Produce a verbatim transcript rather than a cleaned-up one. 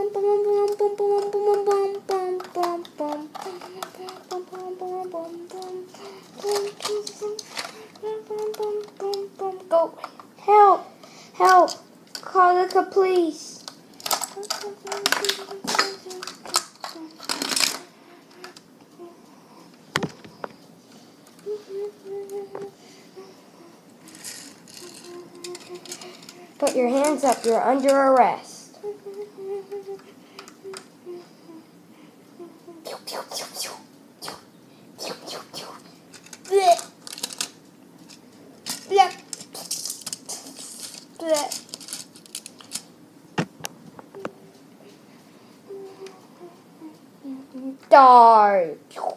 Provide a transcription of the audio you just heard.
Go. Help. Help. Call the police. Put your hands up. You're under arrest. Blech. Blech. Blech. Die.